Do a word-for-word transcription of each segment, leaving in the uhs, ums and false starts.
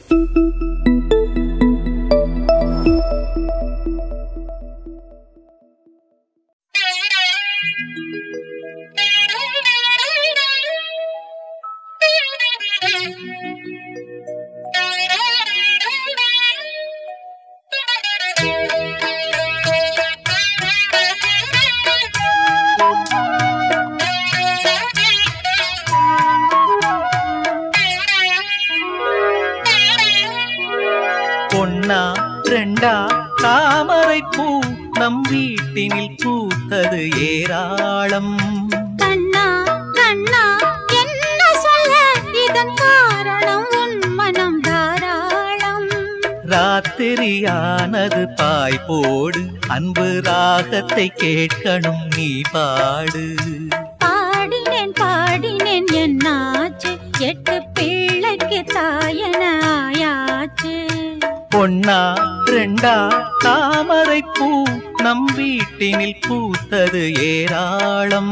ஒன்னா ரெண்டா தாமரை பூ நம் வீட்டினில் பூத்தது ஏராளம். கண்ணா கண்ணா என்ன சொல்ல இதன் காரணம் உன் மனம் தாராளம். ராத்திரியானது பாய் போடு அன்பு ராகத்தை கேட்கணும் நீ பாடு. பாடினேன் பாடினேன் என்னாச்சு எட்டு பிள்ளைக்கு தாயன ஆயாச்சு. ஒன்னா ரெண்டா தாமரை பூ நம் வீட்டினில் பூத்தது ஏராளம்.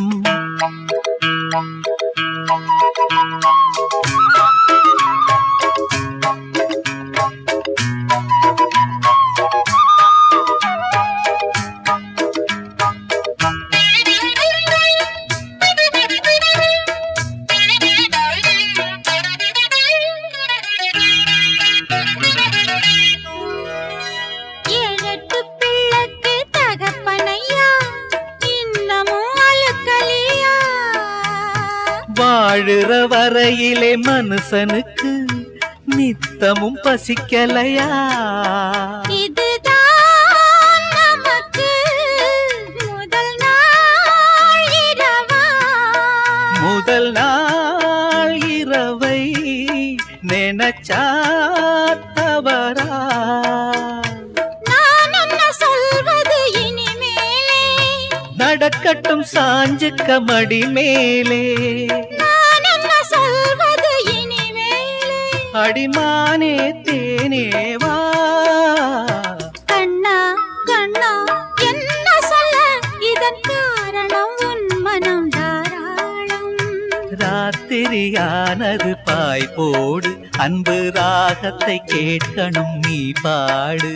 வாழுற வரையிலே மனுஷனுக்கு நித்தமும் பசிக்கலையா? இதுதான் நமக்கு முதல் நாள் இரவா? முதல் நாள் இரவை நினைச்சா தவறா? நான் என்ன சொல்வது இனிமேலே? நடக்கட்டும் சாஞ்சுக்க மடி மேலே. நான் என்ன சொல்வது இனிமேலே? அடிமானே தேனேவா. கண்ணா கண்ணா என்ன சொல்ல இதன் காரணம் உன் மனம் தாராளம். ராத்திரியானது பாய் போடு அன்பு ராகத்தை கேட்கணும் நீ பாடு.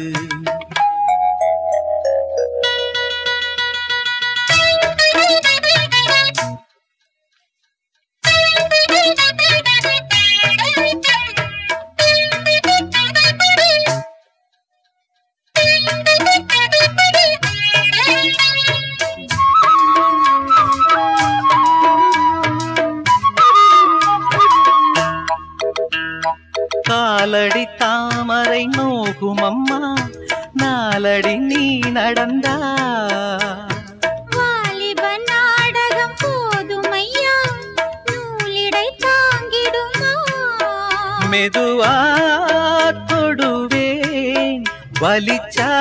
காலடி தாமரை நோகும் அம்மா நாலடி நீ நடந்தா. வாலிப நாடகம் போதுமையா நூலிடை தாங்கிடுமா? மெதுவா தொடுவேன் வலிச்சா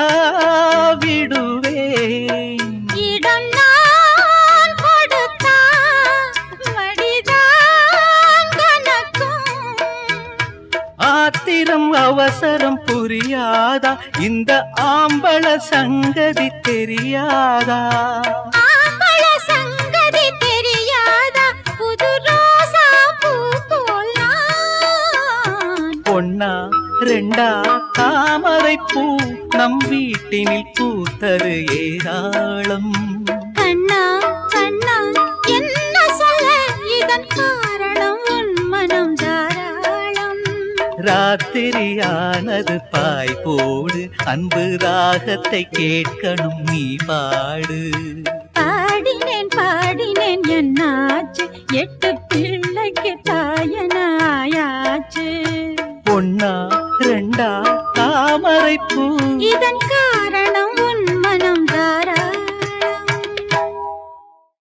விடுவேன். இடம் நான் கொடுத்தா வடிதான் கணக்கும். ஆத்திரம் அவசரம் புரியாதா? இந்த ஆம்பள சங்கதி தெரியாதா? ஆம்பள சங்கதி தெரியாதா? புது ரோசா பூ போல் நான். ஒன்னா ரெண்டா தாமரை பூ நம் வீட்டினில் பூத்தது ஏராளம். கண்ணா கண்ணா என்ன சொல்ல இதன் காரணம் உன் மனம் தாராளம். ராத்திரியானது பாய் போடு அன்பு ராகத்தை கேட்கணும் நீ பாடு. பாடினேன் பாடினேன் என்னாச்சு எட்டு பிள்ளைக்கு தாயன ஆயாச்சு. ஒன்னா ரெண்டா தாமரை பூ இதன் காரணம்